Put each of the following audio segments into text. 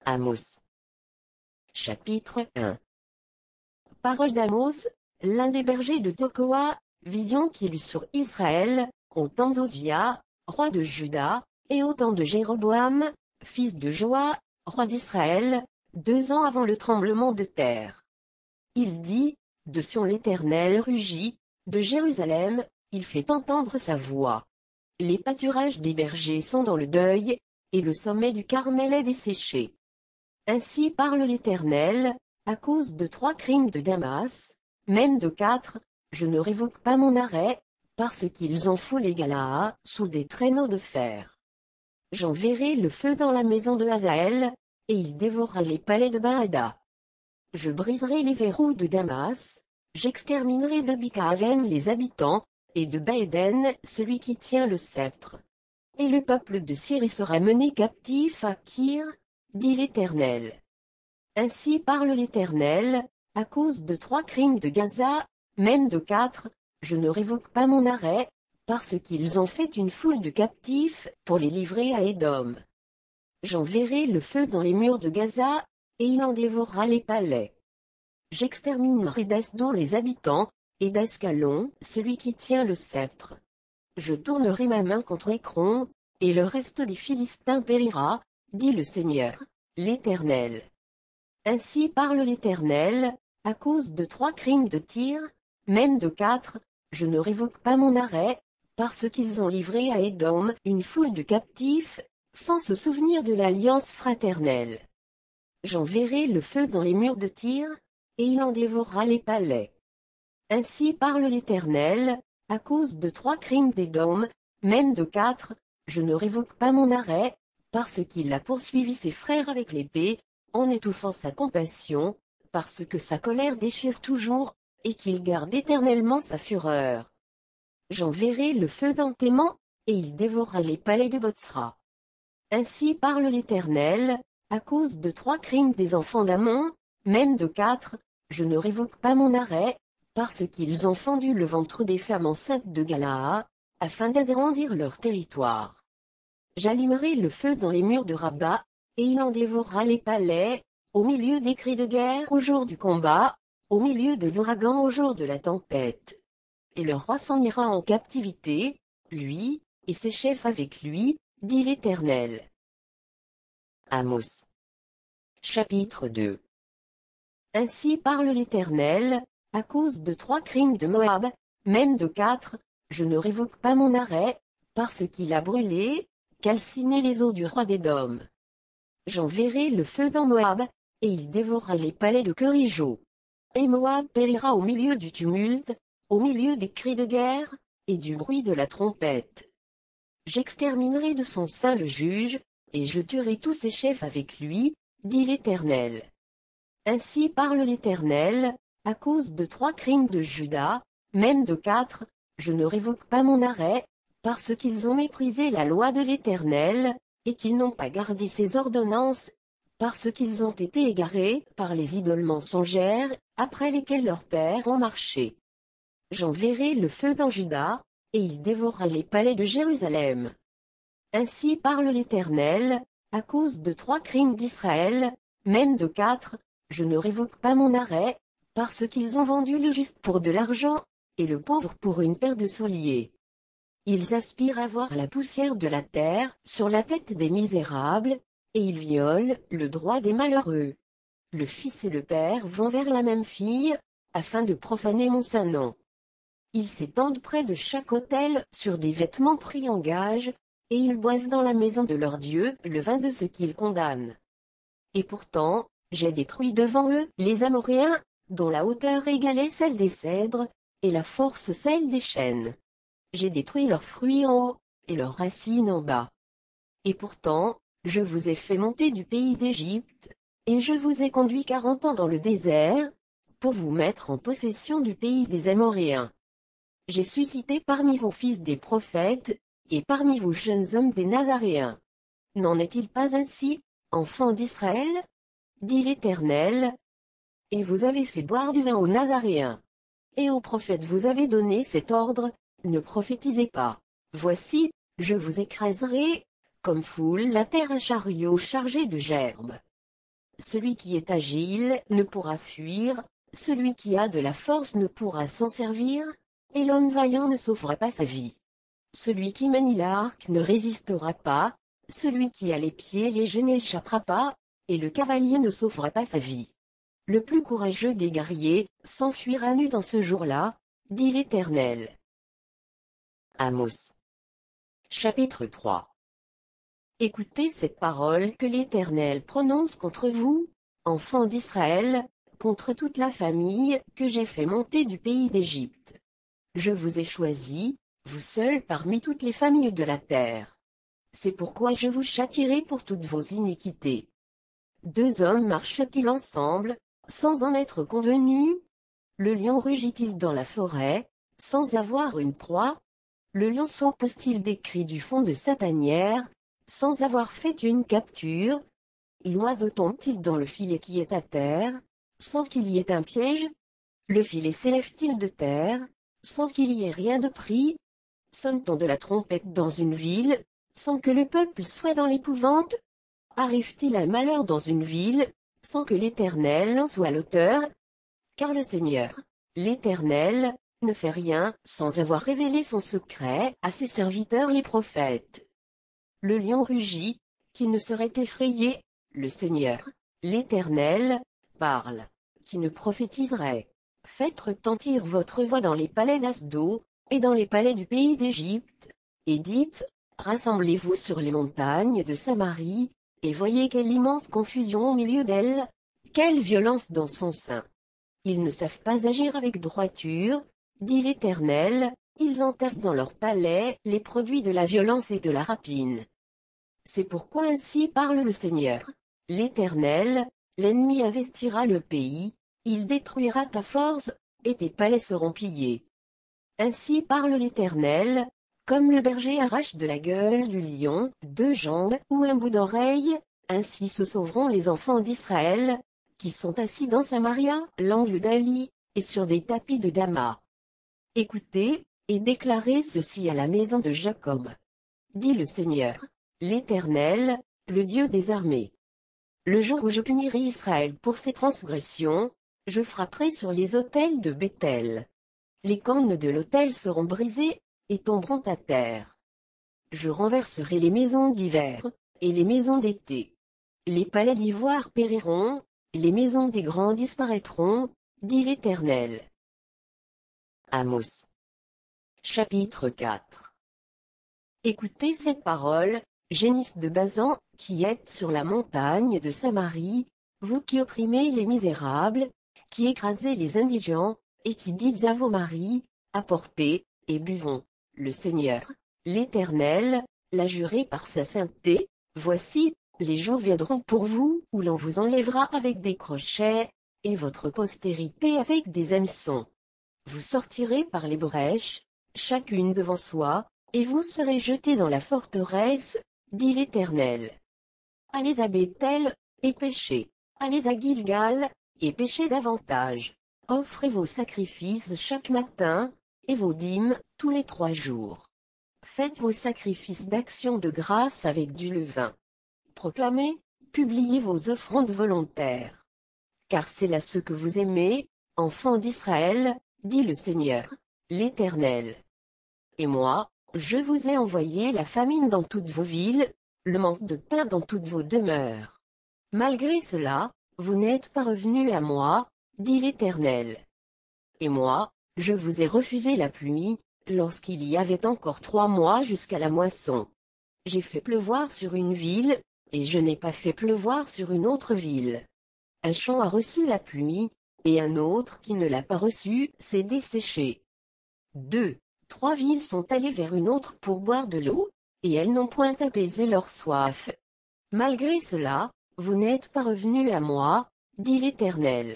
Amos. Chapitre 1. Parole d'Amos, l'un des bergers de Tekoa, vision qu'il eut sur Israël, au temps d'Ozia, roi de Juda, et au temps de Jéroboam, fils de Joas, roi d'Israël, 2 ans avant le tremblement de terre. Il dit, de Sion l'Éternel rugit, de Jérusalem, il fait entendre sa voix. Les pâturages des bergers sont dans le deuil, et le sommet du Carmel est desséché. Ainsi parle l'Éternel, à cause de 3 crimes de Damas, même de 4, je ne révoque pas mon arrêt, parce qu'ils ont foulé Galaad sous des traîneaux de fer. J'enverrai le feu dans la maison de Hazaël, et il dévorera les palais de Baada. Je briserai les verrous de Damas, j'exterminerai de Bikaven les habitants, et de Baéden celui qui tient le sceptre. Et le peuple de Syrie sera mené captif à Kir, dit l'Éternel. Ainsi parle l'Éternel, à cause de 3 crimes de Gaza, même de 4, je ne révoque pas mon arrêt, parce qu'ils ont fait une foule de captifs pour les livrer à Édom. J'enverrai le feu dans les murs de Gaza, et il en dévorera les palais. J'exterminerai d'Asdod les habitants, et d'Ascalon celui qui tient le sceptre. Je tournerai ma main contre Écron, et le reste des Philistins périra, dit le Seigneur, l'Éternel. Ainsi parle l'Éternel, à cause de 3 crimes de Tyr, même de 4, je ne révoque pas mon arrêt, parce qu'ils ont livré à Édom une foule de captifs, sans se souvenir de l'alliance fraternelle. J'enverrai le feu dans les murs de Tyr, et il en dévorera les palais. Ainsi parle l'Éternel, à cause de 3 crimes d'Édom, même de 4, je ne révoque pas mon arrêt, parce qu'il a poursuivi ses frères avec l'épée, en étouffant sa compassion, parce que sa colère déchire toujours, et qu'il garde éternellement sa fureur. J'enverrai le feu dans Théman, et il dévorera les palais de Botsra. Ainsi parle l'Éternel, à cause de 3 crimes des enfants d'Ammon, même de 4, je ne révoque pas mon arrêt, parce qu'ils ont fendu le ventre des femmes enceintes de Galaad, afin d'agrandir leur territoire. J'allumerai le feu dans les murs de Rabat, et il en dévorera les palais, au milieu des cris de guerre au jour du combat, au milieu de l'ouragan au jour de la tempête. Et le roi s'en ira en captivité, lui, et ses chefs avec lui, dit l'Éternel. Amos. Chapitre 2. Ainsi parle l'Éternel, à cause de 3 crimes de Moab, même de 4, je ne révoque pas mon arrêt, parce qu'il a brûlé, calciné les eaux du roi d'Édom. J'enverrai le feu dans Moab, et il dévorera les palais de Kerijo. Et Moab périra au milieu du tumulte, au milieu des cris de guerre, et du bruit de la trompette. J'exterminerai de son sein le juge, et je tuerai tous ses chefs avec lui, dit l'Éternel. Ainsi parle l'Éternel, à cause de 3 crimes de Juda, même de 4, je ne révoque pas mon arrêt, parce qu'ils ont méprisé la loi de l'Éternel, et qu'ils n'ont pas gardé ses ordonnances, parce qu'ils ont été égarés par les idoles mensongères, après lesquelles leurs pères ont marché. J'enverrai le feu dans Juda, et il dévorera les palais de Jérusalem. Ainsi parle l'Éternel, à cause de 3 crimes d'Israël, même de 4, je ne révoque pas mon arrêt, parce qu'ils ont vendu le juste pour de l'argent, et le pauvre pour une paire de souliers. Ils aspirent à voir la poussière de la terre sur la tête des misérables, et ils violent le droit des malheureux. Le fils et le père vont vers la même fille, afin de profaner mon saint nom. Ils s'étendent près de chaque autel sur des vêtements pris en gage, et ils boivent dans la maison de leur Dieu le vin de ceux qu'ils condamnent. Et pourtant, j'ai détruit devant eux les Amoréens, dont la hauteur égalait celle des cèdres, et la force celle des chênes. J'ai détruit leurs fruits en haut, et leurs racines en bas. Et pourtant, je vous ai fait monter du pays d'Égypte, et je vous ai conduit 40 ans dans le désert, pour vous mettre en possession du pays des Amoréens. J'ai suscité parmi vos fils des prophètes, et parmi vos jeunes hommes des Nazaréens. N'en est-il pas ainsi, enfants d'Israël? Dit l'Éternel. Et vous avez fait boire du vin aux Nazaréens. Et aux prophètes vous avez donné cet ordre, ne prophétisez pas. Voici, je vous écraserai, comme foule la terre un chariot chargé de gerbes. Celui qui est agile ne pourra fuir, celui qui a de la force ne pourra s'en servir, et l'homme vaillant ne sauvera pas sa vie. Celui qui manie l'arc ne résistera pas, celui qui a les pieds légers n'échappera pas, et le cavalier ne sauvera pas sa vie. Le plus courageux des guerriers s'enfuira nu dans ce jour-là, dit l'Éternel. Amos. Chapitre 3. Écoutez cette parole que l'Éternel prononce contre vous, enfants d'Israël, contre toute la famille que j'ai fait monter du pays d'Égypte. Je vous ai choisi, vous seuls parmi toutes les familles de la terre. C'est pourquoi je vous châtierai pour toutes vos iniquités. Deux hommes marchent-ils ensemble, sans en être convenus? Le lion rugit-il dans la forêt, sans avoir une proie? Le lionceau pousse-t-il des cris du fond de sa tanière, sans avoir fait une capture? L'oiseau tombe-t-il dans le filet qui est à terre, sans qu'il y ait un piège? Le filet s'élève-t-il de terre, sans qu'il y ait rien de pris? Sonne-t-on de la trompette dans une ville, sans que le peuple soit dans l'épouvante? Arrive-t-il un malheur dans une ville, sans que l'Éternel en soit l'auteur? Car le Seigneur, l'Éternel, ne fait rien sans avoir révélé son secret à ses serviteurs les prophètes. Le lion rugit, qui ne serait effrayé, le Seigneur, l'Éternel, parle, qui ne prophétiserait. Faites retentir votre voix dans les palais d'Asdo, et dans les palais du pays d'Égypte, et dites, rassemblez-vous sur les montagnes de Samarie, et voyez quelle immense confusion au milieu d'elle, quelle violence dans son sein. Ils ne savent pas agir avec droiture, dit l'Éternel, ils entassent dans leurs palais les produits de la violence et de la rapine. C'est pourquoi ainsi parle le Seigneur, l'Éternel, l'ennemi investira le pays, il détruira ta force, et tes palais seront pillés. Ainsi parle l'Éternel, comme le berger arrache de la gueule du lion deux jambes ou un bout d'oreille, ainsi se sauveront les enfants d'Israël, qui sont assis dans Samaria, l'angle d'Ali, et sur des tapis de Damas. Écoutez, et déclarez ceci à la maison de Jacob. Dit le Seigneur, l'Éternel, le Dieu des armées. Le jour où je punirai Israël pour ses transgressions, je frapperai sur les autels de Béthel. Les cornes de l'autel seront brisées, et tomberont à terre. Je renverserai les maisons d'hiver, et les maisons d'été. Les palais d'ivoire périront, les maisons des grands disparaîtront, dit l'Éternel. Amos. Chapitre 4. Écoutez cette parole, génisse de Bazan, qui êtes sur la montagne de Samarie, vous qui opprimez les misérables, qui écrasez les indigents, et qui dites à vos maris, apportez, et buvons. Le Seigneur, l'Éternel, l'a juré par sa sainteté, voici, les jours viendront pour vous où l'on vous enlèvera avec des crochets, et votre postérité avec des hameçons. Vous sortirez par les brèches, chacune devant soi, et vous serez jetés dans la forteresse, dit l'Éternel. Allez à Béthel, et péchez. Allez à Gilgal, et péchez davantage. Offrez vos sacrifices chaque matin, et vos dîmes, tous les 3 jours. Faites vos sacrifices d'action de grâce avec du levain. Proclamez, publiez vos offrandes volontaires. Car c'est là ce que vous aimez, enfants d'Israël, dit le Seigneur, l'Éternel. Et moi, je vous ai envoyé la famine dans toutes vos villes, le manque de pain dans toutes vos demeures. Malgré cela, vous n'êtes pas revenus à moi, dit l'Éternel. Et moi, je vous ai refusé la pluie, lorsqu'il y avait encore 3 mois jusqu'à la moisson. J'ai fait pleuvoir sur une ville, et je n'ai pas fait pleuvoir sur une autre ville. Un champ a reçu la pluie, et un autre qui ne l'a pas reçue s'est desséché. 2, 3 villes sont allées vers une autre pour boire de l'eau, et elles n'ont point apaisé leur soif. Malgré cela, vous n'êtes pas revenus à moi, dit l'Éternel.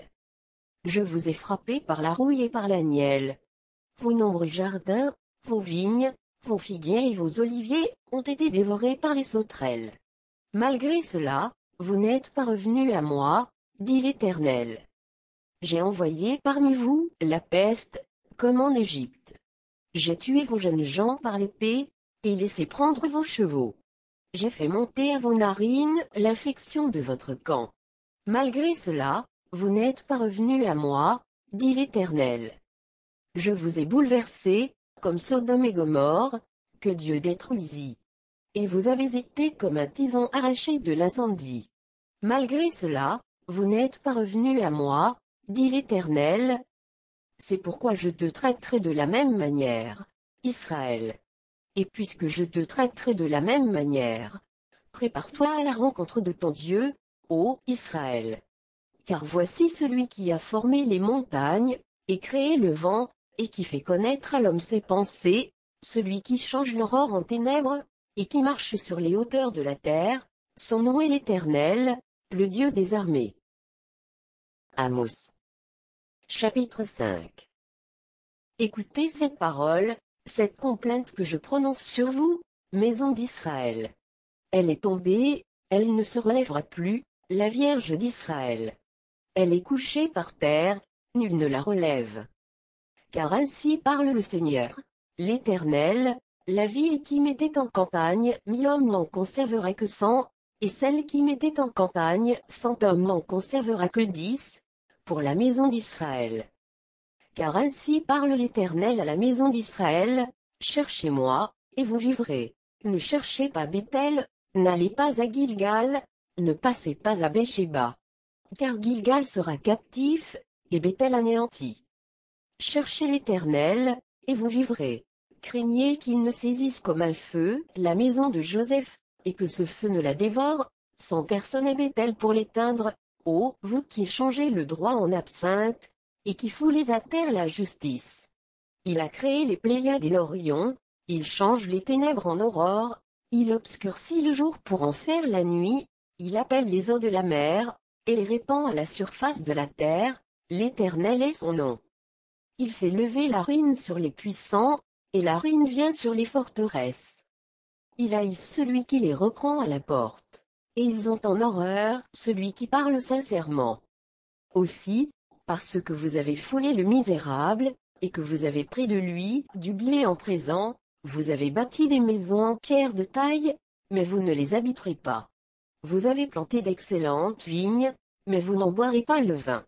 Je vous ai frappé par la rouille et par la nielle. Vos nombreux jardins, vos vignes, vos figuiers et vos oliviers ont été dévorés par les sauterelles. Malgré cela, vous n'êtes pas revenus à moi, dit l'Éternel. J'ai envoyé parmi vous la peste, comme en Égypte. J'ai tué vos jeunes gens par l'épée, et laissé prendre vos chevaux. J'ai fait monter à vos narines l'infection de votre camp. Malgré cela, vous n'êtes pas revenus à moi, dit l'Éternel. Je vous ai bouleversés, comme Sodome et Gomorrhe, que Dieu détruisit. Et vous avez été comme un tison arraché de l'incendie. Malgré cela, vous n'êtes pas revenus à moi, dit l'Éternel. C'est pourquoi je te traiterai de la même manière, Israël. Et puisque je te traiterai de la même manière, prépare-toi à la rencontre de ton Dieu, ô Israël. Car voici celui qui a formé les montagnes, et créé le vent, et qui fait connaître à l'homme ses pensées, celui qui change l'aurore en ténèbres, et qui marche sur les hauteurs de la terre, son nom est l'Éternel, le Dieu des armées. Amos. Chapitre 5. Écoutez cette parole, cette complainte que je prononce sur vous, maison d'Israël. Elle est tombée, elle ne se relèvera plus, la Vierge d'Israël. Elle est couchée par terre, nul ne la relève. Car ainsi parle le Seigneur, l'Éternel, la ville qui mettait en campagne 1000 hommes n'en conservera que 100, et celle qui mettait en campagne 100 hommes n'en conservera que 10, pour la maison d'Israël. Car ainsi parle l'Éternel à la maison d'Israël, cherchez-moi, et vous vivrez. Ne cherchez pas Béthel, n'allez pas à Gilgal, ne passez pas à Béchéba. Car Gilgal sera captif, et Béthel anéanti. Cherchez l'Éternel, et vous vivrez. Craignez qu'il ne saisisse comme un feu la maison de Joseph, et que ce feu ne la dévore, sans personne à Béthel pour l'éteindre, ô vous qui changez le droit en absinthe, et qui foulez à terre la justice. Il a créé les Pléiades et l'Orion, il change les ténèbres en aurore, il obscurcit le jour pour en faire la nuit, il appelle les eaux de la mer, et les répand à la surface de la terre, l'Éternel est son nom. Il fait lever la ruine sur les puissants, et la ruine vient sur les forteresses. Il haït celui qui les reprend à la porte, et ils ont en horreur celui qui parle sincèrement. Aussi, parce que vous avez foulé le misérable, et que vous avez pris de lui du blé en présent, vous avez bâti des maisons en pierre de taille, mais vous ne les habiterez pas. Vous avez planté d'excellentes vignes, mais vous n'en boirez pas le vin.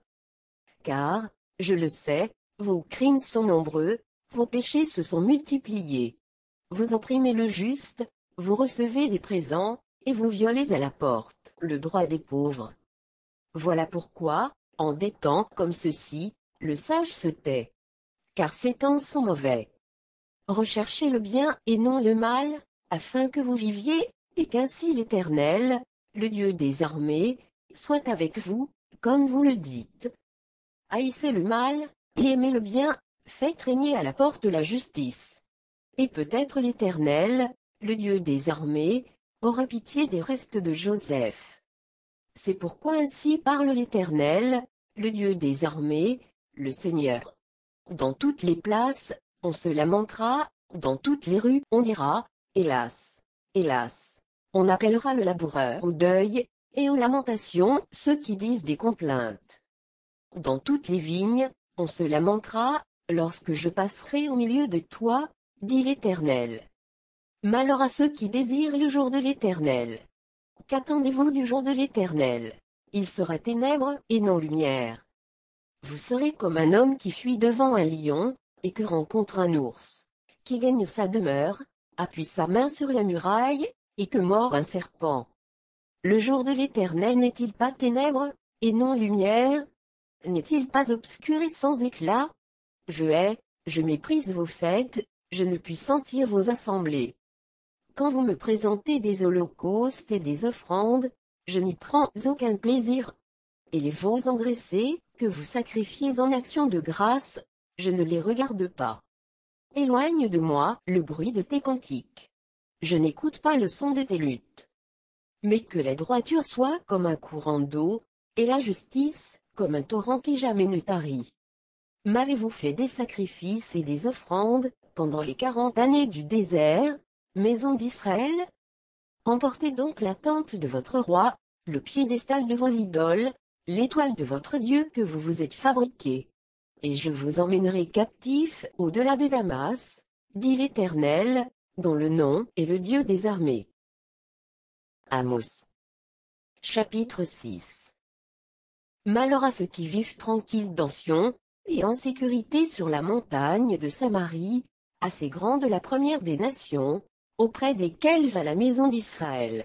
Car, je le sais, vos crimes sont nombreux, vos péchés se sont multipliés. Vous opprimez le juste, vous recevez des présents, et vous violez à la porte le droit des pauvres. Voilà pourquoi, en des temps comme ceux-ci, le sage se tait. Car ces temps sont mauvais. Recherchez le bien et non le mal, afin que vous viviez, et qu'ainsi l'Éternel, le Dieu des armées, soit avec vous, comme vous le dites. Haïssez le mal, et aimez le bien, faites régner à la porte la justice. Et peut-être l'Éternel, le Dieu des armées, aura pitié des restes de Joseph. C'est pourquoi ainsi parle l'Éternel, le Dieu des armées, le Seigneur. Dans toutes les places, on se lamentera, dans toutes les rues, on dira, hélas, hélas. On appellera le laboureur au deuil, et aux lamentations ceux qui disent des complaintes. Dans toutes les vignes, on se lamentera, lorsque je passerai au milieu de toi, dit l'Éternel. Malheur à ceux qui désirent le jour de l'Éternel. Qu'attendez-vous du jour de l'Éternel? Il sera ténèbres et non lumière. Vous serez comme un homme qui fuit devant un lion, et que rencontre un ours, qui gagne sa demeure, appuie sa main sur la muraille, et que mord un serpent. Le jour de l'Éternel n'est-il pas ténèbres, et non lumière? N'est-il pas obscur et sans éclat? Je hais, je méprise vos fêtes, je ne puis sentir vos assemblées. Quand vous me présentez des holocaustes et des offrandes, je n'y prends aucun plaisir. Et les veaux engraissés, que vous sacrifiez en action de grâce, je ne les regarde pas. Éloigne de moi le bruit de tes cantiques. Je n'écoute pas le son de tes luttes. Mais que la droiture soit comme un courant d'eau, et la justice, comme un torrent qui jamais ne tarit. M'avez-vous fait des sacrifices et des offrandes, pendant les 40 années du désert, maison d'Israël? Emportez donc la tente de votre roi, le piédestal de vos idoles, l'étoile de votre Dieu que vous vous êtes fabriqué. Et je vous emmènerai captifs au-delà de Damas, dit l'Éternel, dont le nom est le Dieu des armées. Amos. Chapitre 6. Malheur à ceux qui vivent tranquilles dans Sion, et en sécurité sur la montagne de Samarie, assez grande la première des nations, auprès desquelles va la maison d'Israël.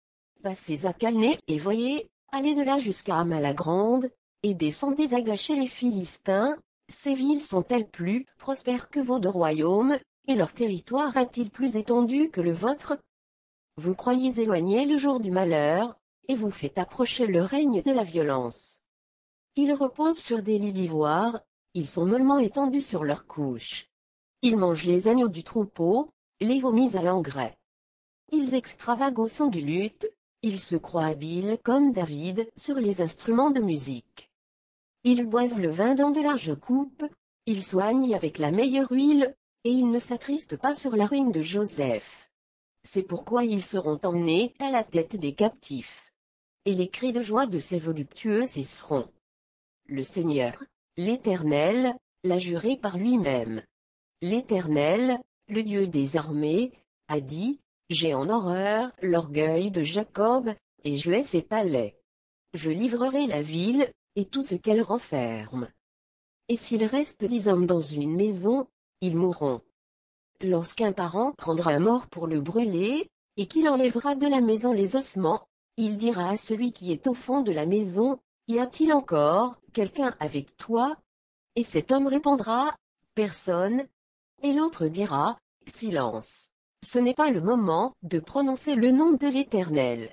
Passez à Calné et voyez, allez de là jusqu'à Hama-la-Grande, et descendez à Gâcher les Philistins. Ces villes sont-elles plus prospères que vos deux royaumes, et leur territoire est-il plus étendu que le vôtre? Vous croyez éloigner le jour du malheur, et vous faites approcher le règne de la violence. Ils reposent sur des lits d'ivoire, ils sont mollement étendus sur leurs couches. Ils mangent les agneaux du troupeau, les vomis à l'engrais. Ils extravaguent au son du luth, ils se croient habiles comme David sur les instruments de musique. Ils boivent le vin dans de larges coupes, ils soignent avec la meilleure huile, et ils ne s'attristent pas sur la ruine de Joseph. C'est pourquoi ils seront emmenés à la tête des captifs. Et les cris de joie de ces voluptueux cesseront. Le Seigneur, l'Éternel, l'a juré par lui-même. L'Éternel, le Dieu des armées, a dit, j'ai en horreur l'orgueil de Jacob, et je hais ses palais. Je livrerai la ville, et tout ce qu'elle renferme. Et s'il reste 10 hommes dans une maison, ils mourront. Lorsqu'un parent prendra un mort pour le brûler, et qu'il enlèvera de la maison les ossements, il dira à celui qui est au fond de la maison, y a-t-il encore quelqu'un avec toi? Et cet homme répondra, personne. Et l'autre dira, silence. Ce n'est pas le moment de prononcer le nom de l'Éternel.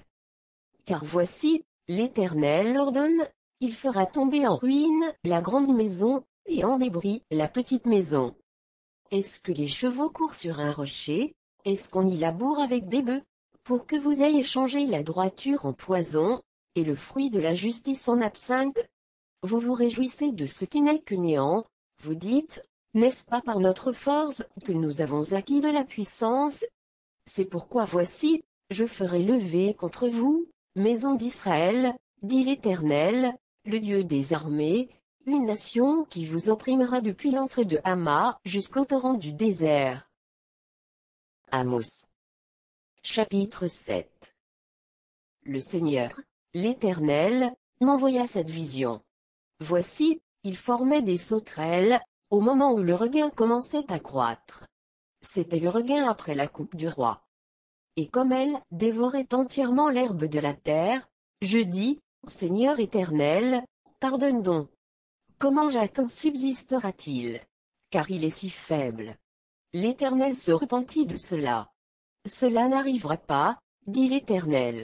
Car voici, l'Éternel ordonne, il fera tomber en ruine la grande maison, et en débris la petite maison. Est-ce que les chevaux courent sur un rocher? Est-ce qu'on y laboure avec des bœufs? Pour que vous ayez changé la droiture en poison, et le fruit de la justice en absinthe? Vous vous réjouissez de ce qui n'est que néant, vous dites, n'est-ce pas par notre force que nous avons acquis de la puissance? C'est pourquoi voici, je ferai lever contre vous, maison d'Israël, dit l'Éternel, le Dieu des armées, une nation qui vous opprimera depuis l'entrée de Hama jusqu'au torrent du désert. Amos. Chapitre 7. Le Seigneur, l'Éternel, m'envoya cette vision. Voici, il formait des sauterelles, au moment où le regain commençait à croître. C'était le regain après la coupe du roi. Et comme elle dévorait entièrement l'herbe de la terre, je dis, Seigneur Éternel, pardonne donc. Comment Jacob subsistera-t-il? Car il est si faible. L'Éternel se repentit de cela. Cela n'arrivera pas, dit l'Éternel.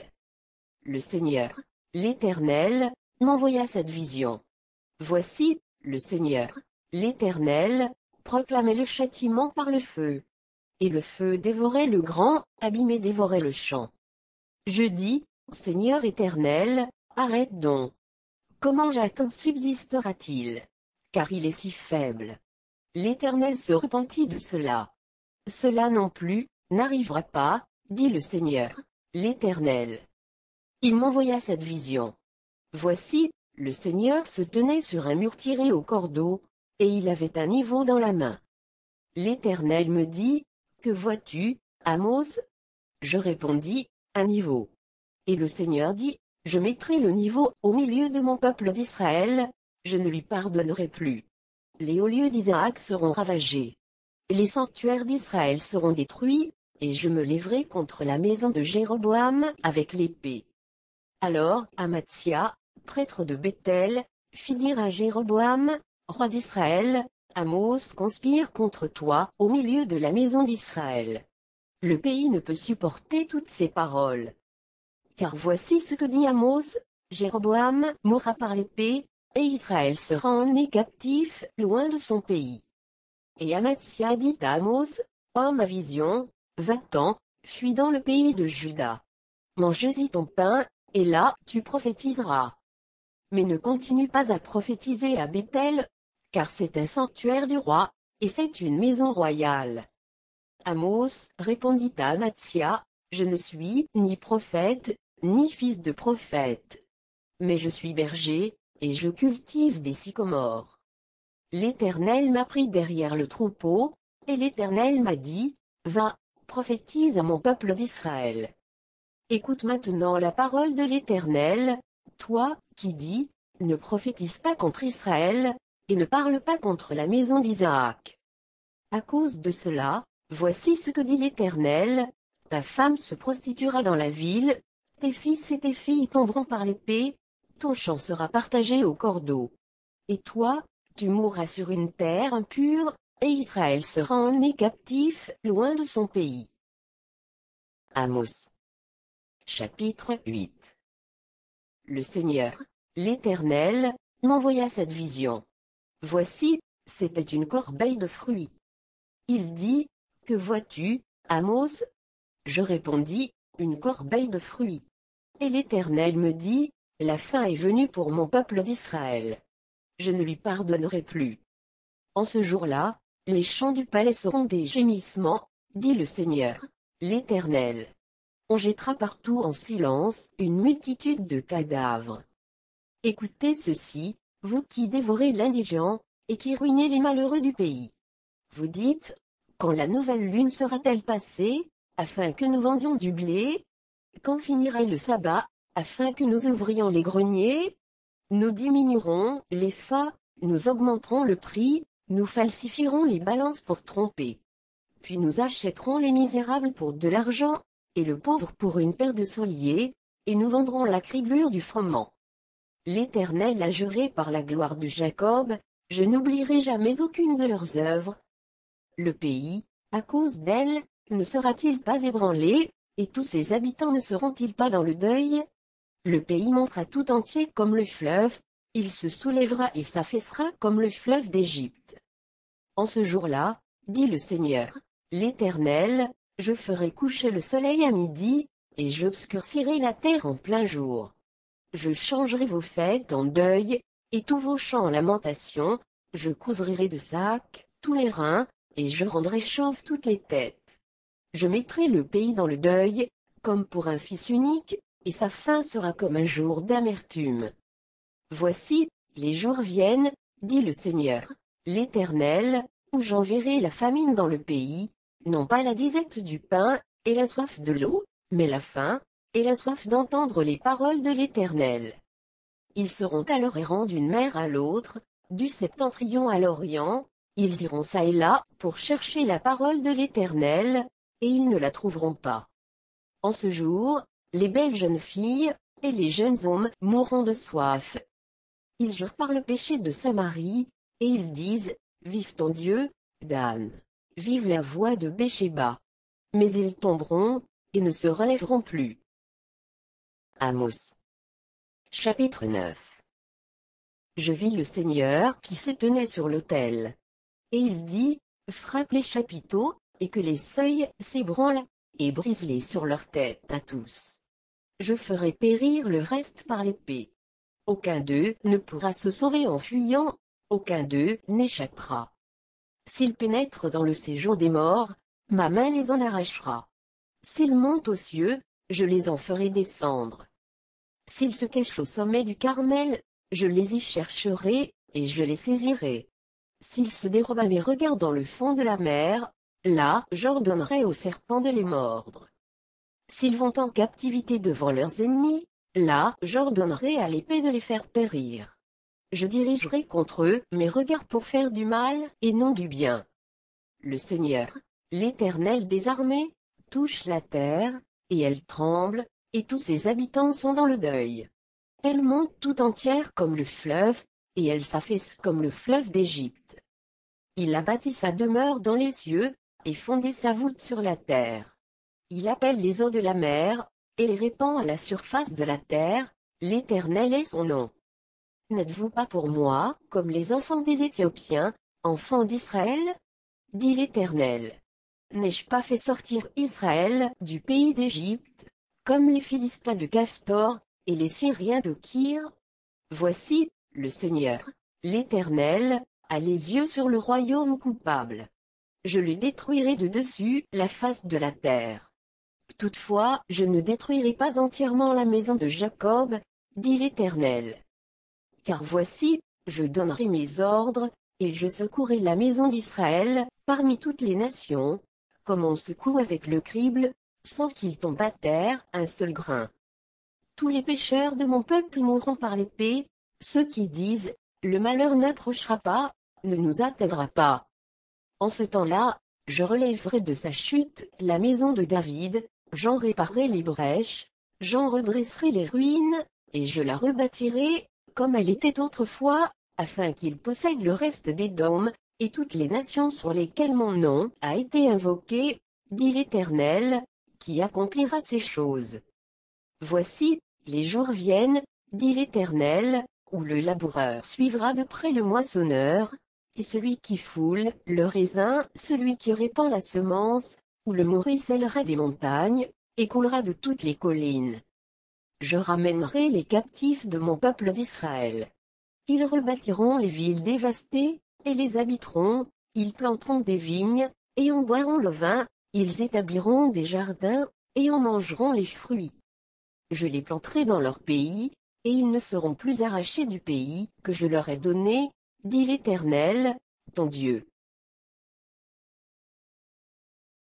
Le Seigneur, l'Éternel, m'envoya cette vision. Voici, le Seigneur, l'Éternel, proclamait le châtiment par le feu. Et le feu dévorait le grand, abîmé dévorait le champ. Je dis, Seigneur Éternel, arrête donc. Comment Jacob subsistera-t-il? Car il est si faible. L'Éternel se repentit de cela. Cela non plus, n'arrivera pas, dit le Seigneur, l'Éternel. Il m'envoya cette vision. Voici, le Seigneur se tenait sur un mur tiré au cordeau, et il avait un niveau dans la main. L'Éternel me dit, que vois-tu, Amos? Je répondis, un niveau. Et le Seigneur dit, je mettrai le niveau au milieu de mon peuple d'Israël, je ne lui pardonnerai plus. Les hauts lieux d'Isaac seront ravagés. Les sanctuaires d'Israël seront détruits, et je me lèverai contre la maison de Jéroboam avec l'épée. Alors Amatsia, prêtre de Béthel, fit dire à Jéroboam, roi d'Israël, Amos conspire contre toi au milieu de la maison d'Israël. Le pays ne peut supporter toutes ces paroles. Car voici ce que dit Amos, Jéroboam mourra par l'épée, et Israël sera emmené captif loin de son pays. Et Amatsia dit à Amos, homme à vision, va-t'en, fuis dans le pays de Juda. Mange-y ton pain, et là tu prophétiseras. Mais ne continue pas à prophétiser à Béthel, car c'est un sanctuaire du roi, et c'est une maison royale. Amos répondit à Amatsia, je ne suis ni prophète, ni fils de prophète. Mais je suis berger, et je cultive des sycomores. L'Éternel m'a pris derrière le troupeau, et l'Éternel m'a dit, va, prophétise à mon peuple d'Israël. Écoute maintenant la parole de l'Éternel, toi, qui dis, ne prophétise pas contre Israël, et ne parle pas contre la maison d'Isaac. À cause de cela, voici ce que dit l'Éternel, ta femme se prostituera dans la ville, tes fils et tes filles tomberont par l'épée, ton champ sera partagé au cordeau. Et toi, tu mourras sur une terre impure, et Israël sera emmené captif, loin de son pays. Amos. Chapitre 8. Le Seigneur, l'Éternel, m'envoya cette vision. Voici, c'était une corbeille de fruits. Il dit, que vois-tu, Amos? Je répondis, une corbeille de fruits. Et l'Éternel me dit, la fin est venue pour mon peuple d'Israël. Je ne lui pardonnerai plus. En ce jour-là, les champs du palais seront des gémissements, dit le Seigneur, l'Éternel. On jettera partout en silence une multitude de cadavres. Écoutez ceci, vous qui dévorez l'indigent, et qui ruinez les malheureux du pays. Vous dites, quand la nouvelle lune sera-t-elle passée, afin que nous vendions du blé? Quand finirait le sabbat, afin que nous ouvrions les greniers? Nous diminuerons les fats, nous augmenterons le prix, nous falsifierons les balances pour tromper. Puis nous achèterons les misérables pour de l'argent, et le pauvre pour une paire de souliers, et nous vendrons la criblure du froment. L'Éternel a juré par la gloire de Jacob, je n'oublierai jamais aucune de leurs œuvres. Le pays, à cause d'elle, ne sera-t-il pas ébranlé, et tous ses habitants ne seront-ils pas dans le deuil? Le pays montera tout entier comme le fleuve, il se soulèvera et s'affaissera comme le fleuve d'Égypte. En ce jour-là, dit le Seigneur, l'Éternel, je ferai coucher le soleil à midi, et j'obscurcirai la terre en plein jour. Je changerai vos fêtes en deuil, et tous vos chants en lamentation, je couvrirai de sacs tous les reins, et je rendrai chauves toutes les têtes. Je mettrai le pays dans le deuil, comme pour un fils unique, et sa fin sera comme un jour d'amertume. Voici, les jours viennent, dit le Seigneur, l'Éternel, où j'enverrai la famine dans le pays, non pas la disette du pain, et la soif de l'eau, mais la faim, et la soif d'entendre les paroles de l'Éternel. Ils seront alors errants d'une mer à l'autre, du septentrion à l'orient, ils iront çà et là, pour chercher la parole de l'Éternel, et ils ne la trouveront pas. En ce jour, les belles jeunes filles, et les jeunes hommes mourront de soif. Ils jurent par le péché de Samarie, et ils disent, vive ton Dieu, Dan. Vive la voix de Béchéba. Mais ils tomberont, et ne se relèveront plus. Amos. Chapitre 9. Je vis le Seigneur qui se tenait sur l'autel. Et il dit, frappe les chapiteaux, et que les seuils s'ébranlent, et brise-les sur leur tête à tous. Je ferai périr le reste par l'épée. Aucun d'eux ne pourra se sauver en fuyant, aucun d'eux n'échappera. S'ils pénètrent dans le séjour des morts, ma main les en arrachera. S'ils montent aux cieux, je les en ferai descendre. S'ils se cachent au sommet du Carmel, je les y chercherai, et je les saisirai. S'ils se dérobent à mes regards dans le fond de la mer, là j'ordonnerai aux serpents de les mordre. S'ils vont en captivité devant leurs ennemis, là j'ordonnerai à l'épée de les faire périr. Je dirigerai contre eux mes regards pour faire du mal et non du bien. Le Seigneur, l'Éternel des armées, touche la terre, et elle tremble, et tous ses habitants sont dans le deuil. Elle monte tout entière comme le fleuve, et elle s'affaisse comme le fleuve d'Égypte. Il a bâti sa demeure dans les cieux, et fondé sa voûte sur la terre. Il appelle les eaux de la mer, et les répand à la surface de la terre, l'Éternel est son nom. N'êtes-vous pas pour moi, comme les enfants des Éthiopiens, enfants d'Israël? Dit l'Éternel. N'ai-je pas fait sortir Israël du pays d'Égypte, comme les Philistins de Caphtor, et les Syriens de Kyr? Voici, le Seigneur, l'Éternel, a les yeux sur le royaume coupable. Je le détruirai de dessus la face de la terre. Toutefois, je ne détruirai pas entièrement la maison de Jacob, dit l'Éternel. Car voici, je donnerai mes ordres, et je secouerai la maison d'Israël, parmi toutes les nations, comme on secoue avec le crible, sans qu'il tombe à terre un seul grain. Tous les pécheurs de mon peuple mourront par l'épée, ceux qui disent, le malheur n'approchera pas, ne nous atteindra pas. En ce temps-là, je relèverai de sa chute la maison de David, j'en réparerai les brèches, j'en redresserai les ruines, et je la rebâtirai, comme elle était autrefois, afin qu'il possède le reste d'Édom, et toutes les nations sur lesquelles mon nom a été invoqué, dit l'Éternel, qui accomplira ces choses. Voici, les jours viennent, dit l'Éternel, où le laboureur suivra de près le moissonneur, et celui qui foule le raisin, celui qui répand la semence, où le ruissellera des montagnes, et coulera de toutes les collines. Je ramènerai les captifs de mon peuple d'Israël. Ils rebâtiront les villes dévastées, et les habiteront, ils planteront des vignes, et en boiront le vin, ils établiront des jardins, et en mangeront les fruits. Je les planterai dans leur pays, et ils ne seront plus arrachés du pays que je leur ai donné, dit l'Éternel, ton Dieu.